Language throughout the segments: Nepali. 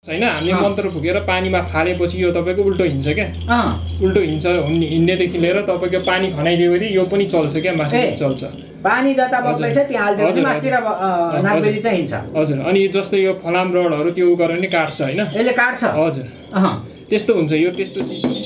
हैन हामीले मन्त्र फुकेर पानीमा फालेपछि यो तपाईको उल्टो हिँड्छ क्या उल्टो हिँड्छ हिँड्नेदेखि लिएर तपाईको पानी खनाइदिएपछि यो पनि चल्छ क्या माथि चल्छ पानी जता बग्दैछ त्यहाँ हाल्दियो मास्तिर नागबेली चाहिँ हिँड्छ हजुर अनि जस्तै यो फलाम रडहरु त्यो गरेर नि काट्छ हैन यसले काट्छ हजुर त्यस्तो हुन्छ यो त्यस्तो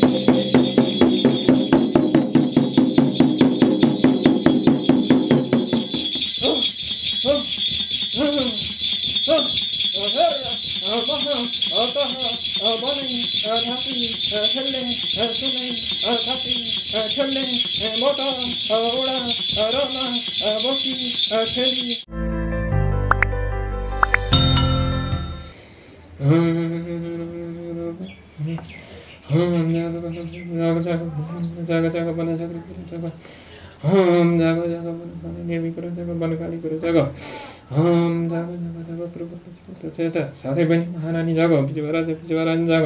साथै पनि महारानी जागो विजयरानी जागो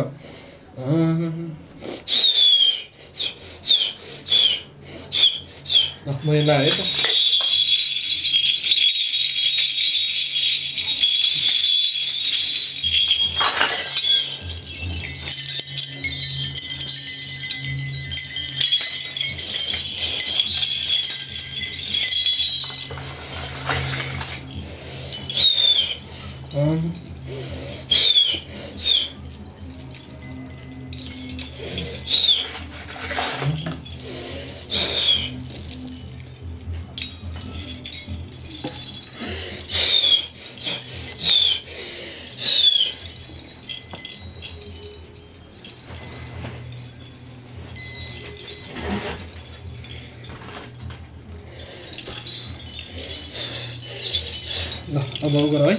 मैले है त ल अब गर है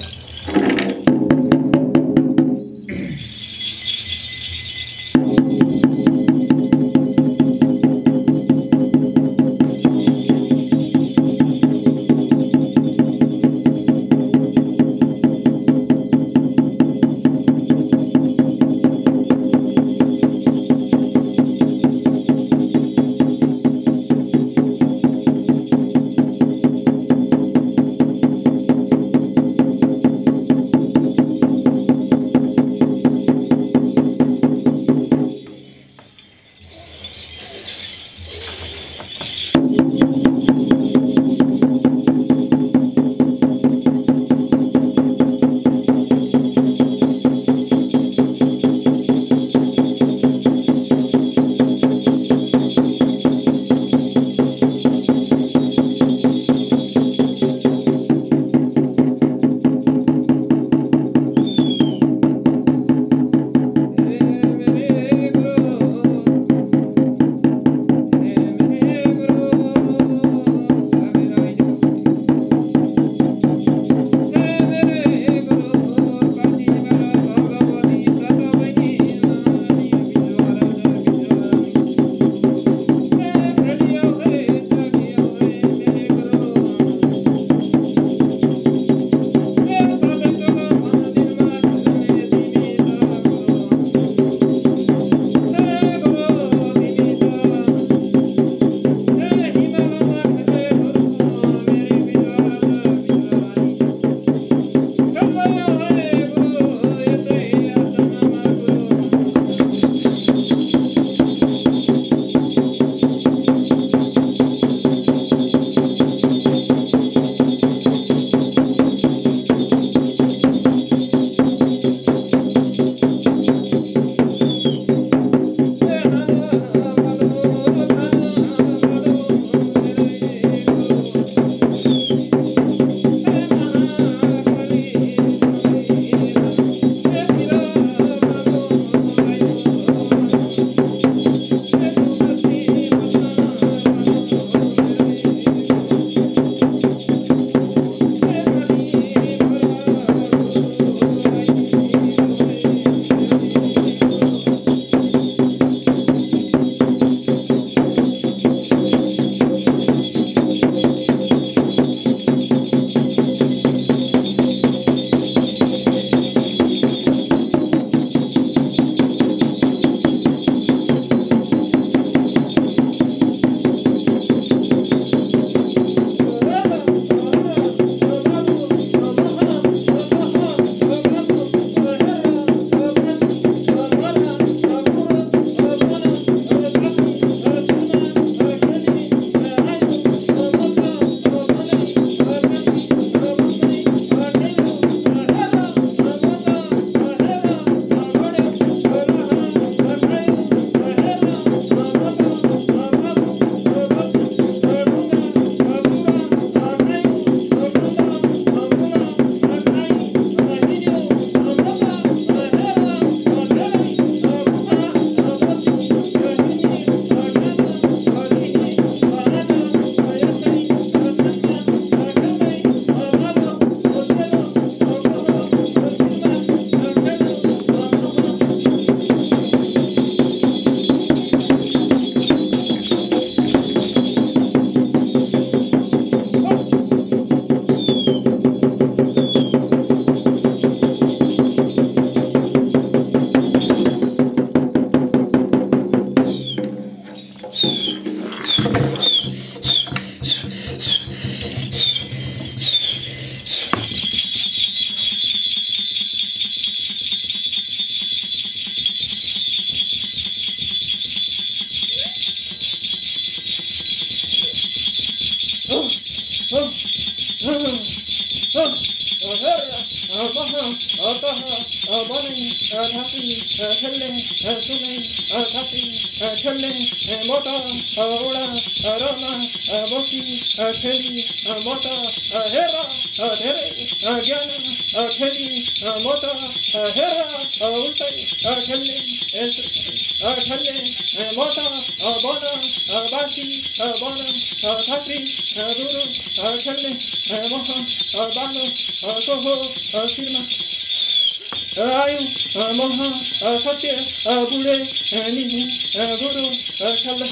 थापी खेल्ने सुनै थापी खेल्ने म त ओडा रमा बसी खेली म त हेर धेरै ज्ञान खेली म त हेर उल्टै खेल्ने म त बन बासी बन थाप्री गुरु खेल्ने मह बालो सोहो शिरमा आयु महा सत्य बुढे निधि गुरु खेल्ने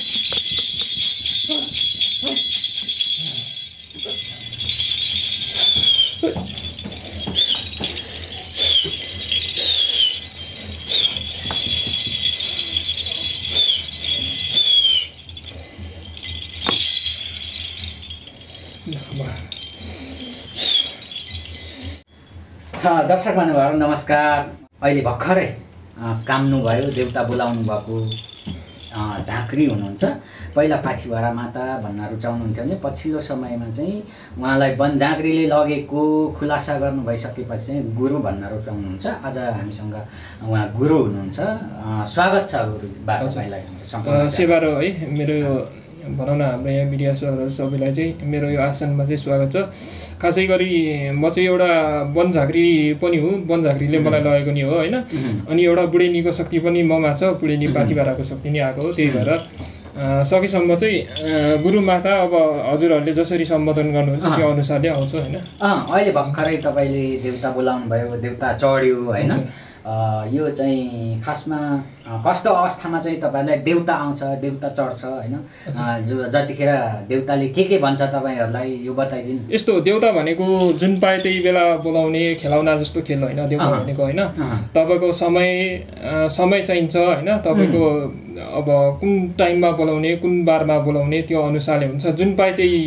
दर्शक महानुभावहरू नमस्कार। अहिले भर्खरै काम्नुभयो, देउता बोलाउनु भएको झाँक्री हुनुहुन्छ। पहिला पाथिभरा माता भन्न रुचाउनुहुन्थ्यो भने पछिल्लो समयमा चाहिँ उहाँलाई वन झाँक्रीले लगेको खुलासा गर्नु भइसकेपछि चाहिँ गुरु भन्न रुचाउनुहुन्छ। आज हामीसँग उहाँ गुरु हुनुहुन्छ। स्वागत छ गुरुजी बाबालाई सेवा र है मेरो भनौँ न हाम्रो यहाँ मिडिया सरहरू सबैलाई चाहिँ मेरो यो आसनमा चाहिँ स्वागत छ। खासै गरी म चाहिँ एउटा वन झाँक्री पनि हो, वन झाँक्रीले मलाई लगेको नि हो होइन। अनि एउटा बुढेनीको शक्ति पनि ममा छ, बुढेनी पाथिभराको शक्ति नै आएको हो। त्यही भएर सकेसम्म चाहिँ गुरुमाता अब हजुरहरूले जसरी सम्बोधन गर्नुहुन्छ त्यो अनुसारले आउँछ होइन। अहिले भर्खरै तपाईँले देउता बोलाउनु भयो, देउता चढ्यो होइन। यो चाहिँ खासमा कस्तो अवस्थामा चाहिँ तपाईँलाई देउता आउँछ, देउता चढ्छ होइन, जतिखेर देउताले के भन्छ तपाईँहरूलाई यो बताइदिनु। यस्तो देउता भनेको जुन पाए त्यही बेला बोलाउने खेलाउना जस्तो खेल होइन देउता भनेको होइन। तपाईँको समय चाहिन्छ होइन। तपाईँको अब कुन टाइममा बोलाउने, कुन बारमा बोलाउने त्यो अनुसारले हुन्छ। जुन पाए त्यही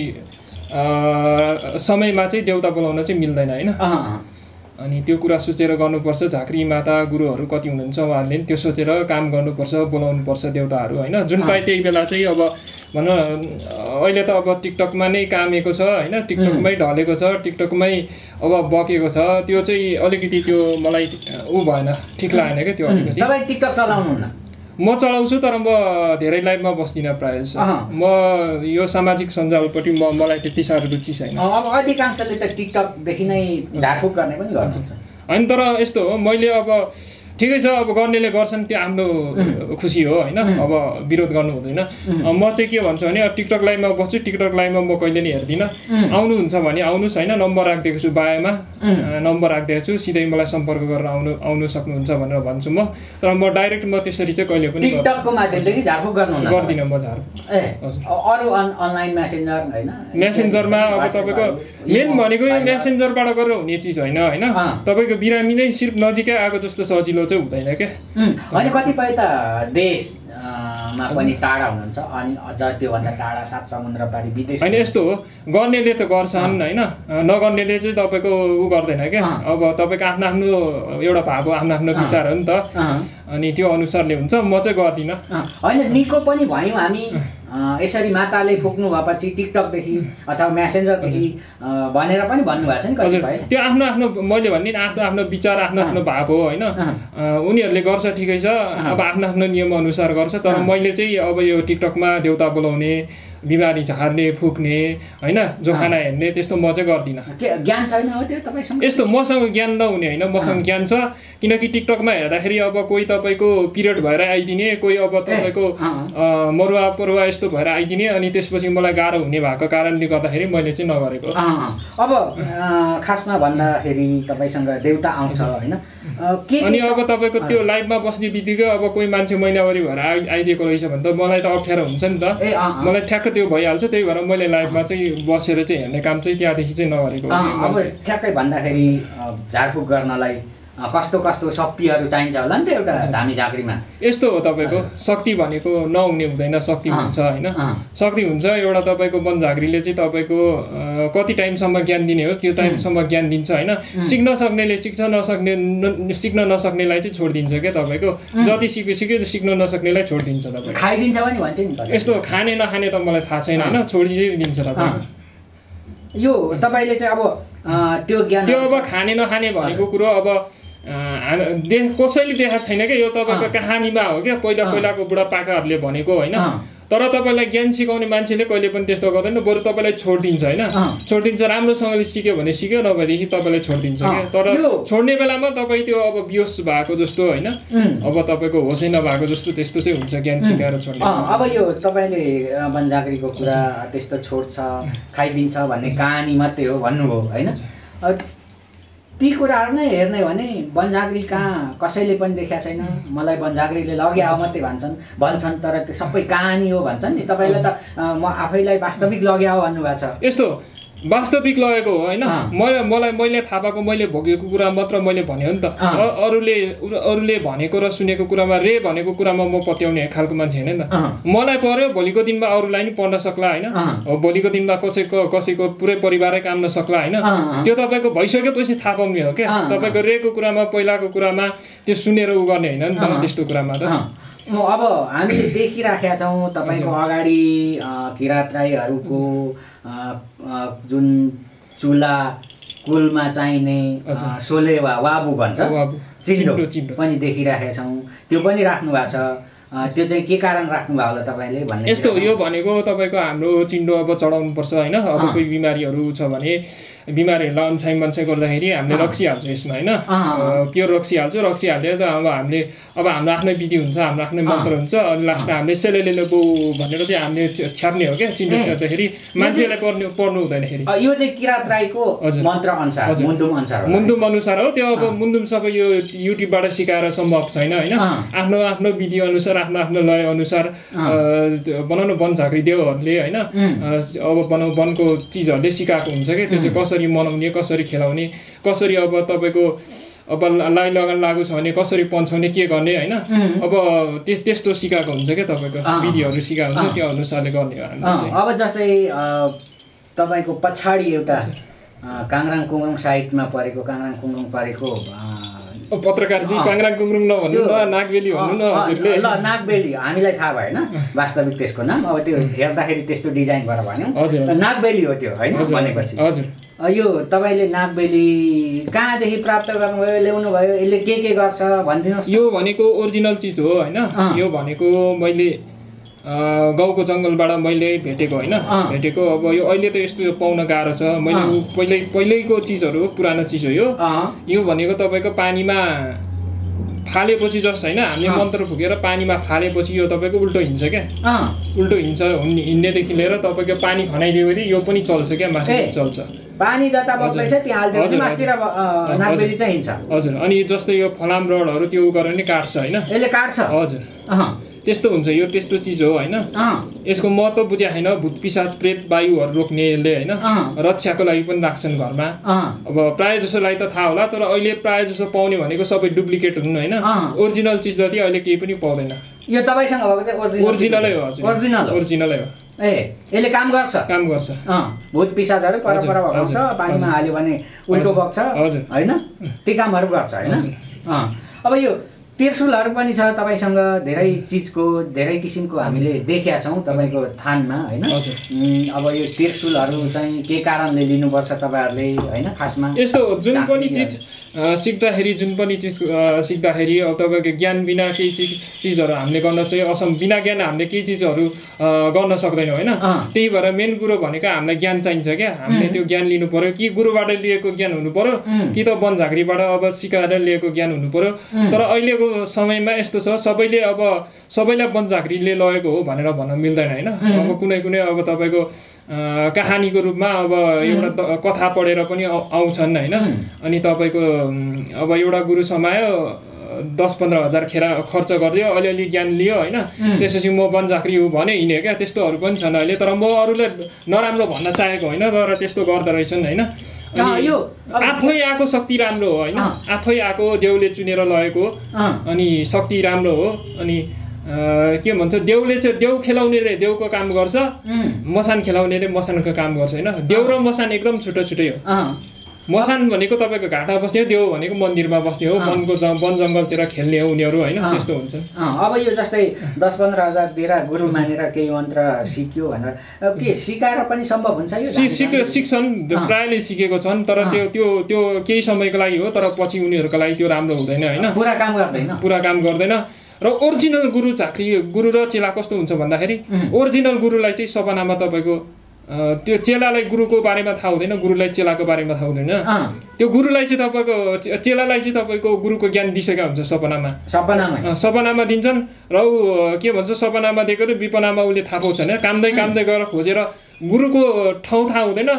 समयमा चाहिँ देउता बोलाउन चाहिँ मिल्दैन होइन। अनि त्यो कुरा सोचेर गर्नुपर्छ। झाँक्री माता गुरुहरू कति हुनुहुन्छ उहाँहरूले त्यो सोचेर काम गर्नुपर्छ, बोलाउनुपर्छ देउताहरू होइन। जुन पाए त्यही बेला चाहिँ अब भनौँ अहिले त अब टिकटकमा नै कामेको छ होइन, टिकटकमै ढलेको छ, टिकटकमै अब बकेको छ। त्यो चाहिँ अलिकति त्यो मलाई भएन, ठिक लागेन क्या त्यो अलिकति। तपाईँ टिकटक चलाउनुहुन्न? म चलाउँछु तर म धेरै लाइभमा बस्दिनँ प्रायः जस्तो। म यो सामाजिक सञ्जालपट्टि मलाई त्यति साह्रो रुचि छैन। अब अधिकांशले त टिकटकदेखि नै झारफुक गर्ने पनि गर्छ होइन। तर यस्तो हो, मैले अब ठिकै छ अब गर्नेले गर्छन्, त्यो आफ्नो खुसी हो होइन। अब विरोध गर्नु हुँदैन। म चाहिँ के भन्छु भने टिकटक लाइभमा बस्छु, टिकटक लाइभमा म कहिले नि हेर्दिनँ। आउनुहुन्छ भने आउनुहोस् होइन, नम्बर राखिदिएको छु बायोमा, नम्बर राखिदिएको छु, सिधै मलाई सम्पर्क गरेर आउनु सक्नुहुन्छ भनेर भन्छु म। तर म डाइरेक्ट म त्यसरी चाहिँ कहिले पनि टिकटकको माध्यमले कि झारफुक गर्दिनँ म झारफुक। अरू अनलाइन मेसेन्जर होइन, मेसेन्जरमा अब तपाईँको मेन भनेको यो मेसेन्जरबाट गरेर हुने चिज होइन होइन। तपाईँको बिरामी नै सिर्फ नजिकै आएको जस्तो सजिलो चाहिँ हुँदैन क्या। अनि कतिपय त देशमा पनि टाढा हुनुहुन्छ, अनि अझ त्योभन्दा टाढा 7 समुद्र पारी विदेश होइन। यस्तो हो, गर्नेले त गर्छन् होइन, नगर्नेले चाहिँ तपाईँको गर्दैन क्या। अब तपाईँको आफ्नो आफ्नो एउटा भाव हो, आफ्नो आफ्नो विचार हो नि त। अनि त्यो अनुसारले हुन्छ। म चाहिँ गर्दिनँ होइन। निको पनि भयौँ हामी यसरी माताले फुक्नु भएपछि टिकटकदेखि अथवा मेसेन्जरदेखि भनेर पनि भन्नुभएको छ नि कतिपय। त्यो आफ्नो आफ्नो मैले भन्ने आफ्नो आफ्नो विचार, आफ्नो आफ्नो भाव हो होइन। उनीहरूले गर्छ ठिकै छ, अब आफ्नो आफ्नो नियम अनुसार गर्छ। तर मैले चाहिँ अब यो टिकटकमा देउता बोलाउने, बिमारी झार्ने, फुक्ने होइन, जोखाना हेर्ने त्यस्तो म चाहिँ गर्दिनँ। ज्ञान छैन हो त्यो तपाईँसँग? यस्तो मसँग ज्ञान नहुने होइन, मसँग ज्ञान छ। किनकि टिकटकमा हेर्दाखेरि अब कोही तपाईँको पिरियड भएर आइदिने, कोही अब तपाईँको मरुवा परुवा यस्तो भएर आइदिने, अनि त्यसपछि मलाई गाह्रो हुने भएको कारणले गर्दाखेरि मैले चाहिँ नगरेको। अब खासमा भन्दाखेरि तपाईँसँग देउता आउँछ होइन, अनि अब तपाईँको त्यो लाइभमा बस्ने बित्तिकै अब कोही मान्छे महिनावारी भएर आइदिएको रहेछ भने त मलाई त अप्ठ्यारो हुन्छ नि त। मलाई ठ्याक्क त्यो भइहाल्छ। त्यही भएर मैले लाइभमा चाहिँ बसेर चाहिँ हेर्ने काम चाहिँ त्यहाँदेखि चाहिँ नगरेको। अब ठ्याक्कै भन्दाखेरि झारफुक गर्नलाई कस्तो कस्तो शक्तिहरू चाहिन्छ होला नि त एउटा धामी झाँक्रीमा? यस्तो हो, तपाईँको शक्ति भनेको नहुने हुँदैन, शक्ति हुन्छ होइन। शक्ति हुन्छ। एउटा तपाईँको वन झाँक्रीले चाहिँ तपाईँको कति टाइमसम्म ज्ञान दिने हो त्यो टाइमसम्म ज्ञान दिन्छ होइन। सिक्न सक्नेले सिक्छ, सिक्न नसक्नेलाई चाहिँ छोडिदिन्छ क्या। तपाईँको जति सिक्यो सिक्न नसक्नेलाई छोडिदिन्छ। तपाईँ खाइदिन्छ पनि भन्थ्यो नि। यस्तो खाने नखाने त मलाई थाहा छैन होइन, छोडिदिन्छ तपाईँको। यो तपाईँले चाहिँ अब त्यो ज्ञान त्यो अब खाने नखाने भनेको कुरो अब कसैले देखाएको छैन क्या यो तपाईँको कहानीमा हो क्या पहिलाको बुढापाकाहरूले भनेको होइन तर तपाईँलाई ज्ञान सिकाउने मान्छेले कहिले पनि त्यस्तो गर्दैन बरु तपाईँलाई छोडिदिन्छ होइन छोडिदिन्छ राम्रोसँगले सिक्यो भने सिक्यो नभएदेखि तपाईँलाई छोडिदिन्छ क्या तर छोड्ने बेलामा तपाईँ त्यो अब बिहोस भएको जस्तो होइन अब तपाईँको होसै नभएको जस्तो त्यस्तो चाहिँ हुन्छ ज्ञान सिकाएर छोड्ने अब यो तपाईँले बनझाँक्रीको कुरा त्यस्तो छोड्छ खाइदिन्छ भन्ने कहानी मात्रै हो भन्नुभयो होइन ती कुराहरू नै हेर्ने भने बनझाँक्री कहाँ कसैले पनि देखाएको छैन मलाई बनझाँक्रीले लग्यो मात्रै भन्छन् तर त्यो सबै कहानी हो भन्छन् नि तपाईँलाई त म आफैलाई वास्तविक लग्यो भन्नुभएको छ यस्तो वास्तविक लगेको हो होइन मैले थाहा पाएको मैले भोगेको कुरा मात्र मैले भने हो नि त अरूले भनेको र सुनेको कुरामा भनेको कुरामा म पत्याउने खालको मान्छे होइन नि त मलाई पर्यो भोलिको दिनमा अरूलाई नि पढ्न सक्ला होइन भोलिको दिनमा कसैको पुरै परिवारै काम नसक्ला होइन त्यो तपाईँको भइसकेपछि थाहा पाउने हो क्या तपाईँको रेको कुरामा पहिलाको कुरामा त्यो सुनेर उ गर्ने होइन नि त त्यस्तो कुरामा त अब हामीले देखिराखेका छौँ तपाईँको अगाडि किरात राईहरूको जुन चुला कुलमा चाहिने सोले वाबु भन्छ चिन्डो पनि देखिराखेका छौँ त्यो पनि राख्नु भएको छ त्यो चाहिँ के कारण राख्नु भयो होला तपाईँले भन्ने यस्तो यो भनेको तपाईँको हाम्रो चिन्डो अब चढाउनु पर्छ होइन अब कोही बिमारीहरू छ भने बिमारीहरूलाई अनसाई गर्दाखेरि हामीले रक्सी हाल्छौँ यसमा होइन प्योर रक्सी हालेर त अब हामीले अब हाम्रो आफ्नै विधि हुन्छ हाम्रो आफ्नै मन्त्र हुन्छ अनि लास्टमा हामीले सेलेले बो भनेर चाहिँ हामीले छ्याप्ने हो क्या चिन्डो छ्याप्दाखेरि मान्छेलाई पढ्नु हुँदैनखेरि यो चाहिँ किरात राईको मन्त्र अनुसार मुन्दुम अनुसार हो त्यो अब मुन्दुम सबै यो युट्युबबाट सिकाएर सम्भव छैन होइन आफ्नो विधि अनुसार आफ्नो लय अनुसार बनाउनु बनझाँक्री देवहरूले होइन अब वनको चिजहरूले सिकाएको हुन्छ क्या त्यो चाहिँ कसरी मनाउने कसरी खेलाउने कसरी अब तपाईँको अब लाई लगन लागु छ भने कसरी पन्छाउने के गर्ने होइन अब त्यस्तो सिकाएको हुन्छ क्या तपाईँको विधिहरू सिकाएको हुन्छ त्यो अनुसारले गर्ने हो अब जस्तै तपाईँको पछाडि एउटा काङ्ग्राङ कुङ्ग्रुङ साइडमा परेको पत्रकारजी काङ्ग्राङ कुङ्ग्रुङ नभन्नु न नागबेली भन्नु न हजुरले ल नागबेली हामीलाई थाहा भएन वास्तविक त्यसको नाम अब त्यो हेर्दाखेरि त्यस्तो डिजाइन गरेर भन्यो नागबेली हो त्यो होइन भनेपछि हजुर यो तपाईँले नागबेली कहाँदेखि प्राप्त गर्नुभयो ल्याउनु भयो यसले के गर्छ भनिदिनुहोस् यो भनेको ओरिजिनल चिज हो होइन यो भनेको मैले गाउँको जङ्गलबाट मैले भेटेको होइन भेटेको अब यो अहिले त यस्तो पाउन गाह्रो छ मैले पहिल्यैको चिजहरू पुरानो चिज हो यो भनेको तपाईँको पानीमा फालेपछि जस्तो होइन हामीले मन्त्र फुकेर पानीमा फालेपछि यो तपाईँको उल्टो हिँड्छ क्या उल्टो हिँड्नेदेखि लिएर तपाईँको पानी खनाइदियो भने यो पनि चल्छ क्या माथि चल्छ पानी जता बग्दैछ त्यहाँ हाल्दियो माथितिर नागबेली चाहिँ हिँड्छ हजुर अनि जस्तै यो फलाम रडहरू त्यो गरेर नि काट्छ होइन यसले काट्छ हजुर त्यस्तो हुन्छ यो त्यस्तो चिज हो होइन यसको महत्त्व बुझ्या छैन भूत पिशाच प्रेत वायुहरू रोक्नेले होइन रक्षाको लागि पनि राख्छन् घरमा अब प्रायः जसोलाई त थाहा होला तर अहिले प्रायः जसो पाउने भनेको सबै डुप्लिकेट हुन् होइन ओरिजिनल चिज जति अहिले केही पनि पाउँदैन यो तपाईँसँग भएको चाहिँ ओरिजिनलै हो हजुर ओरिजिनलै हो यसले काम गर्छ भूत पिशाचहरू पर भगाउँछ पानीमा हाल्यो भने उल्टो बग्छ होइन त्यो कामहरू गर्छ होइन अब यो त्रिशूलहरू पनि छ तपाईँसँग धेरै किसिमको हामीले देखेका छौँ तपाईँको थानमा होइन अब यो त्रिशूलहरू चाहिँ के कारणले लिनुपर्छ तपाईँहरूले होइन खासमा यस्तो जुन पनि चिज सिक्दाखेरि अब तपाईँको ज्ञान बिना केही चिजहरू हामीले गर्न चाहिँ बिना ज्ञान हामीले केही चिजहरू गर्न सक्दैनौँ होइन त्यही भएर मेन कुरो भनेको हामीलाई ज्ञान चाहिन्छ क्या हामीले त्यो ज्ञान लिनु पर्यो कि गुरुबाट लिएको ज्ञान हुनु पर्यो कि त बनझाँक्रीबाट अब सिकाएर लिएको ज्ञान हुनु पर्यो तर अहिलेको समयमा यस्तो छ सबैलाई बनझाँक्रीले लगेको हो भनेर भन्न मिल्दैन होइन अब कुनै अब तपाईँको कहानीको रूपमा अब एउटा कथा पढेर पनि आउँछन् होइन अनि तपाईँको अब एउटा गुरु समायो 10-15 हजार खर्च गरिदियो अलिअलि ज्ञान लियो होइन त्यसपछि म बनझाँक्री हुँ भने हिँड्यो क्या त्यस्तोहरू पनि छन् अहिले तर म अरूलाई नराम्रो भन्न चाहेको होइन तर त्यस्तो गर्दो रहेछन् होइन आफै आएको शक्ति राम्रो हो होइन आफै आएको देउले चुनेर लगेको अनि शक्ति राम्रो हो अनि के भन्छ देउले चाहिँ देउ खेलाउनेले देउको काम गर्छ मसान खेलाउनेले मसानको काम गर्छ होइन देउ र मसान एकदम छुट्टै हो मसान भनेको तपाईँको घाटा बस्ने हो, देउ भनेको मन्दिरमा बस्ने हो, वनको वन जङ्गलतिर खेल्ने हो उनीहरू होइन, त्यस्तो हुन्छ। अब यो जस्तै 10-15 हजार दिएर गुरु मानेर केही मन्त्र सिक्यो भनेर के सिकाएर पनि सम्भव हुन्छ यो? सिक्छन्, प्रायले सिकेको छन्, तर त्यो केही समयको लागि हो, तर पछि उनीहरूको लागि त्यो राम्रो हुँदैन होइन, पुरा काम गर्दैन। र ओरिजिनल गुरु झाँक्री गुरु र चेला कस्तो हुन्छ भन्दाखेरि ओरिजिनल गुरुलाई चाहिँ सपनामा तपाईँको त्यो चेलालाई गुरुको बारेमा थाहा हुँदैन, गुरुलाई चेलाको बारेमा थाहा हुँदैन। त्यो गुरुलाई चाहिँ तपाईँको चेलालाई चाहिँ तपाईँको गुरुको ज्ञान दिइसकेका हुन्छ सपनामा दिन्छन् र ऊ के भन्छ सपनामा दिएको र विपनामा उसले थाहा पाउँछ होइन, कामदै गएर खोजेर गुरुको ठाउँ थाहा हुँदैन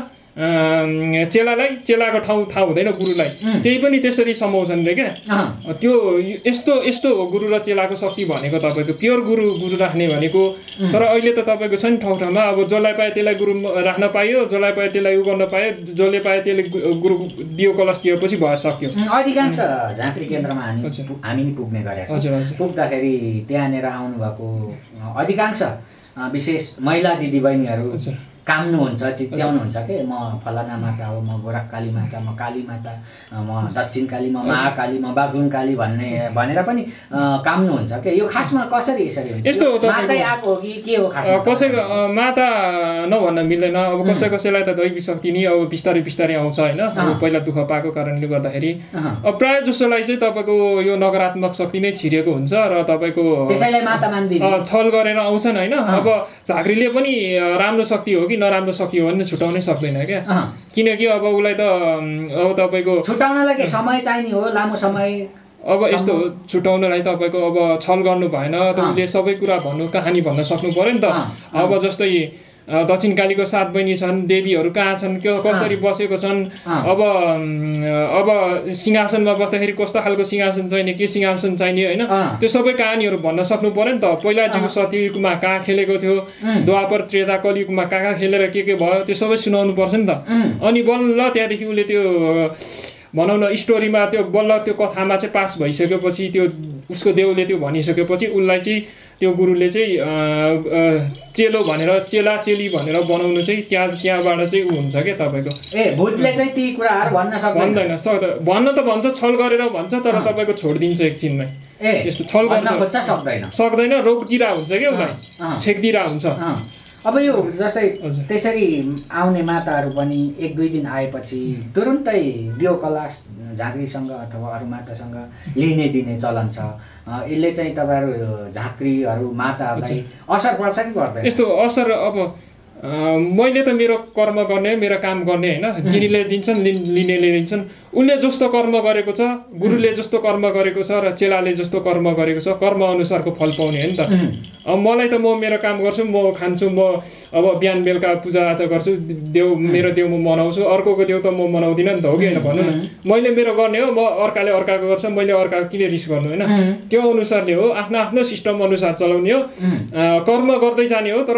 चेलाको ठाउँ थाहा हुँदैन गुरुलाई, त्यही पनि त्यसरी समाउँछन् रे क्या। त्यो यस्तो हो गुरु र चेलाको शक्ति भनेको, तपाईँको प्योर गुरु राख्ने भनेको। तर अहिले त तपाईँको छ नि ठाउँमा, अब जसलाई पायो त्यसलाई गुरु राख्न पाइयो, जसलाई पायो त्यसलाई उ गर्न पायो, जसले पायो त्यसले गुरु दियो कलश दिएपछि भएर सक्यो। अधिकांश झाँक्री केन्द्रमा हामी नि पुग्ने गरेका छौँ। पुग्दाखेरि त्यहाँनिर आउनुभएको अधिकांश विशेष महिला दिदीबहिनीहरू काम्नुहुन्छ, चिच्याउनुहुन्छ के म फलाना माता हो, म गोरख काली माता, म काली माता, म दक्षिण काली, म महाकाली, म बागलुङ काली भनेर पनि काम्नुहुन्छ के। यो खासमा कसरी यसरी हुन्छ? यस्तो हो त, मातै आएको हो कि के हो खासमा? कसैको माता नभन्न मिल्दैन। अब कसैलाई त दैवी शक्ति नि अब बिस्तारै आउँछ होइन, अब पहिला दुःख पाएको कारणले गर्दाखेरि। अब प्रायः जसोलाई चाहिँ तपाईँको यो नकारात्मक शक्ति नै छिरेको हुन्छ र तपाईँको त्यसैलाई माता मान्दिने छल गरेर आउँछन् होइन। अब झाँक्रीले पनि राम्रो शक्ति हो कि नराम्रो सकियो भने छुटाउनै सक्दैन क्या, किनकि अब उसलाई त अब तपाईँको छुटाउनलाई के समय चाहिने हो, लामो समय। अब यस्तो हो, छुटाउनलाई तपाईँको अब छल गर्नु भएन त, उसले सबै कुरा कहानी भन्न सक्नु पर्यो नि त। अब जस्तै दक्षिण कालीको 7 बहिनी छन्, देवीहरू कहाँ छन्, कसरी बसेको छन्, अब सिंहासनमा बस्दाखेरि कस्तो खालको सिंहासन चाहिने, के सिंहासन चाहिने होइन, त्यो सबै कहानीहरू भन्न सक्नु पर्यो नि त। पहिला जीव सतीयुगमा कहाँ खेलेको थियो, द्वापर त्रेता कलियुगमा कहाँ खेलेर के भयो, त्यो सबै सुनाउनु पर्छ नि त। अनि बल्ल त्यहाँदेखि उसले त्यो भनौँ न स्टोरीमा त्यो बल्ल त्यो कथामा चाहिँ पास भइसकेपछि, त्यो उसको देउले त्यो भनिसकेपछि उसलाई चाहिँ त्यो गुरुले चाहिँ चेलो भनेर चेला चेली भनेर बनाउनु चाहिँ त्यहाँबाट चाहिँ ऊ हुन्छ क्या तपाईँको। भूतले चाहिँ ती कुराहरू भन्दैन, भन्न त भन्छ, छल गरेर भन्छ, तर तपाईँको छोडिदिन्छ एकछिनमै। यस्तो छल गर्न सक्दैन, रोकिदिरा हुन्छ क्या उसलाई, छेक्दिरा हुन्छ। अब यो जस्तै त्यसरी आउने माताहरू पनि 1-2 दिन आएपछि तुरुन्तै देव कलश झाँक्रीसँग अथवा अरू मातासँग लिने दिने चलन छ। यसले चाहिँ तपाईँहरू झाँक्रीहरू माताहरूलाई असर पर्छ कि पर्दैन? यस्तो असर अब मैले त मेरो कर्म गर्ने, मेरो काम गर्ने होइन, दिनेले दिन्छन् लिनेले दिन्छन्। उसले जस्तो कर्म गरेको छ, गुरुले जस्तो कर्म गरेको छ र चेलाले जस्तो कर्म गरेको छ, कर्म अनुसारको फल पाउने हो नि त। अब मलाई त म मेरो काम गर्छु, म खान्छु, म अब बिहान बेलुका पूजाआजा गर्छु, मेरो देउ म मनाउँछु, अर्कोको देउ त म मनाउँदिनँ नि त, हो कि होइन भन्नु न। मैले मेरो गर्ने हो, म अर्काले अर्काको गर्छ, मैले अर्काको किन रिस गर्नु होइन, त्यो अनुसारले हो, आफ्नो सिस्टम अनुसार चलाउने हो, कर्म गर्दै जाने हो। तर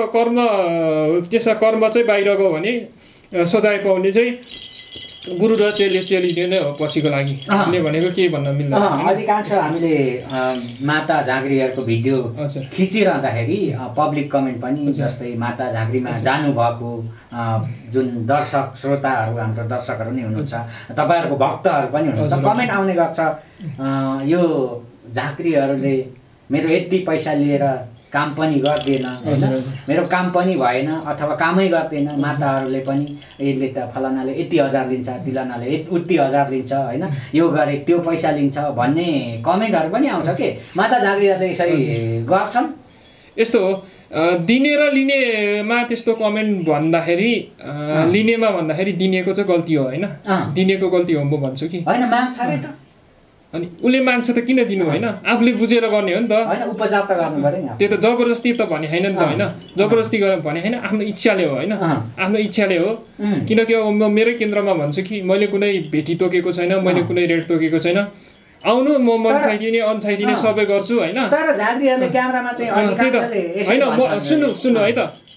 त्यसमा कर्म चाहिँ बाहिर गयो भने सजाय पाउने चाहिँ गुरु र चेलीले नै हो पछिको लागि, भनेको केही भन्न मिल्दैन। अधिकांश हामीले माता झाँक्रीहरूको भिडियो खिचिरहँदाखेरि पब्लिक कमेन्ट पनि जस्तै माता झाँक्रीमा जानुभएको जुन दर्शक श्रोताहरू, हाम्रो दर्शकहरू नै हुनुहुन्छ, तपाईँहरूको भक्तहरू पनि हुनुहुन्छ, कमेन्ट आउने गर्छ, यो झाँक्रीहरूले मेरो यति पैसा लिएर काम पनि गर्दैन होइन, मेरो काम पनि भएन अथवा कामै गर्दैन, माताहरूले पनि यसले त फलानाले यति हजार लिन्छ, तिलानाले उति हजार लिन्छ होइन, यो गरे त्यो पैसा लिन्छ भन्ने कमेन्टहरू पनि आउँछ के। माता झाँक्रीहरूले यसरी गर्छन्? यस्तो हो, दिने र लिनेमा त्यस्तो कमेन्ट भन्दाखेरि लिनेमा भन्दाखेरि दिनेको चाहिँ गल्ती हो होइन, दिनेको गल्ती हो म भन्छु कि होइन, माग्छ अरे त। अनि उसले माग्छ त किन दिनु होइन, आफूले बुझेर गर्ने हो नि त, उपचार त गर्नु पर्यो नि। त्यो त जबरजस्ती त भने होइन नि त होइन, जबरजस्ती भने होइन, आफ्नो इच्छाले हो होइन, आफ्नो इच्छाले हो। किनकि अब म मेरै केन्द्रमा भन्छु कि मैले कुनै भेटी तोकेको छैन, मैले कुनै रेट तोकेको छैन, आउनु म मनसाइदिने अनसाइदिने सबै गर्छु होइन। तर झाँक्रीहरूले क्यामेरामा चाहिँ होइन, सुन्नु है त,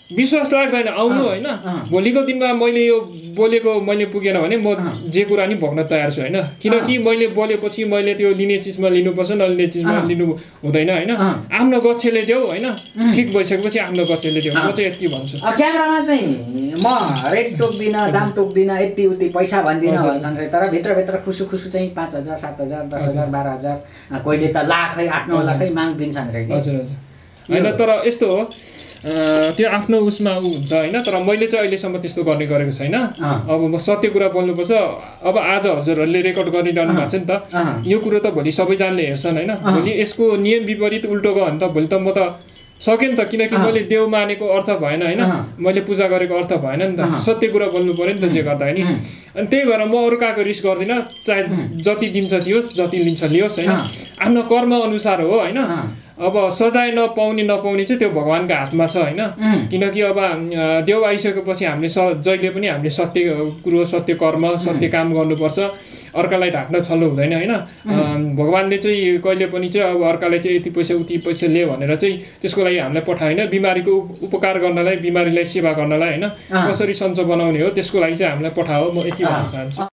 विश्वास लाग्दैन आउनु होइन भोलिको दिनमा मैले यो बोलेको मैले पुगेन भने म जे कुरा नि भोग्न तयार छु होइन किनकि मैले बोलेपछि मैले त्यो लिने चिजमा लिनुपर्छ नलिने चिजमा लिनु हुँदैन होइन आफ्नो गच्छेले देऊ होइन ठिक भइसकेपछि आफ्नो गच्छेले देऊ म चाहिँ यति भन्छु क्यामेरामा चाहिँ म रेट तोक्दिनँ दाम तोक्दिनँ यति उति पैसा भन्दिनँ भन्छन् रे तर भित्रभित्र खुसु खुसु चाहिँ 5,000 7,000 10,000 12,000 कहिले त लाखै 8-9 लाखै माग दिन्छन् रे हजुर हजुर होइन तर यस्तो हो त्यो आफ्नो उसमा ऊ हुन्छ होइन तर मैले चाहिँ अहिलेसम्म त्यस्तो गर्ने गरेको छैन अब म सत्य कुरा बोल्नुपर्छ अब आज हजुरहरूले रेकर्ड गरिरहनु भएको छ नि त यो कुरो त भोलि सबैजनाले हेर्छन् होइन भोलि यसको नियम विपरीत उल्टो गयो भने त भोलि त म त सकेँ नि त किनकि मैले देव मानेको अर्थ भएन होइन मैले पूजा गरेको अर्थ भएन नि त सत्य कुरा बोल्नु पर्यो नि त जे गर्दा नि अनि त्यही भएर म अरू काको रिस्क गर्दिनँ चाहे जति दिन्छ दियोस् जति लिन्छ लियोस् होइन आफ्नो कर्म अनुसार हो होइन अब सजाय नपाउने चाहिँ त्यो भगवान्को हातमा छ होइन किनकि अब देव आइसकेपछि हामीले जहिले पनि हामीले सत्य कुरो सत्य कर्म सत्य काम गर्नुपर्छ अर्कालाई ढाक्न छल्नु हुँदैन होइन भगवान्ले चाहिँ कहिले पनि चाहिँ अब अर्कालाई चाहिँ यति पैसा उति पैसा ले भनेर चाहिँ त्यसको लागि हामीलाई पठाएन बिमारीको उपकार गर्नलाई बिमारीलाई सेवा गर्नलाई होइन कसरी सन्चो बनाउने हो त्यसको लागि चाहिँ हामीलाई पठाओ म यति भन्न चाहन्छु